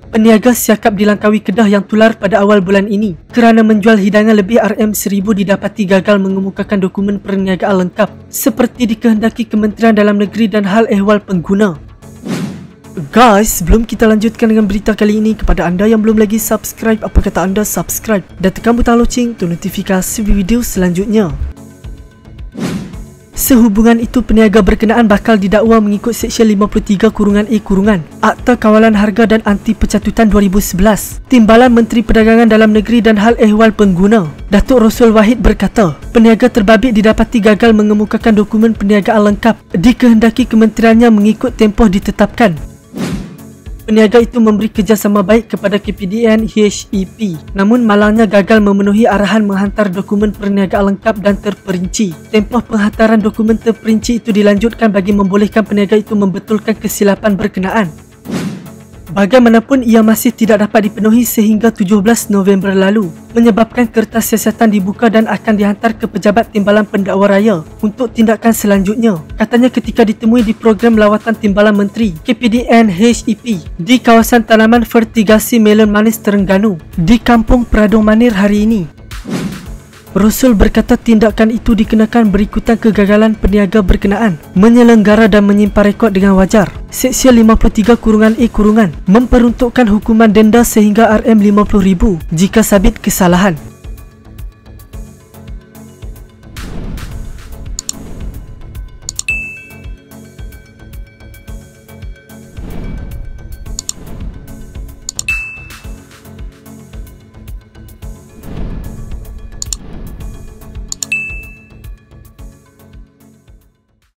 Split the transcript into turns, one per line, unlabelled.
Peniaga siakap dilangkaui Kedah yang tular pada awal bulan ini kerana menjual hidangan lebih RM1000 didapati gagal mengemukakan dokumen perniagaan lengkap seperti dikehendaki Kementerian Dalam Negeri dan Hal Ehwal Pengguna. Guys, sebelum kita lanjutkan dengan berita kali ini, kepada anda yang belum lagi subscribe, apa kata anda subscribe dan tekan butang loceng untuk notifikasi video selanjutnya. Sehubungan itu, peniaga berkenaan bakal didakwa mengikut Seksyen 53(A) Akta Kawalan Harga dan Anti Pencatutan 2011. Timbalan Menteri Perdagangan Dalam Negeri dan Hal Ehwal Pengguna, Datuk Rossul Wahid berkata, peniaga terbabit didapati gagal mengemukakan dokumen perniagaan lengkap dikehendaki kementeriannya mengikut tempoh ditetapkan. Peniaga itu memberi kerjasama baik kepada KPDN HEP, namun malangnya gagal memenuhi arahan menghantar dokumen perniagaan lengkap dan terperinci. Tempoh penghantaran dokumen terperinci itu dilanjutkan bagi membolehkan peniaga itu membetulkan kesilapan berkenaan. Bagaimanapun, ia masih tidak dapat dipenuhi sehingga 17 November lalu, menyebabkan kertas siasatan dibuka dan akan dihantar ke Pejabat Timbalan Pendakwa Raya untuk tindakan selanjutnya. Katanya ketika ditemui di program lawatan Timbalan Menteri KPDN HEP di kawasan tanaman fertigasi melon manis Terengganu di Kampung Peradong Manir hari ini. Rossul berkata tindakan itu dikenakan berikutan kegagalan peniaga berkenaan menyelenggara dan menyimpan rekod dengan wajar. Seksyen 53(A) memperuntukkan hukuman denda sehingga RM50,000 jika sabit kesalahan.